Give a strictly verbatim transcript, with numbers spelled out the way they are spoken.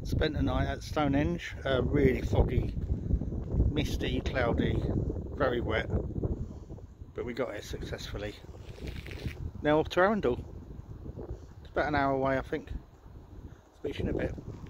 Spent the night at Stonehenge, uh, really foggy, misty, cloudy, very wet, but we got here successfully. Now off to Arundel. It's about an hour away, I think. Speak to you in a bit.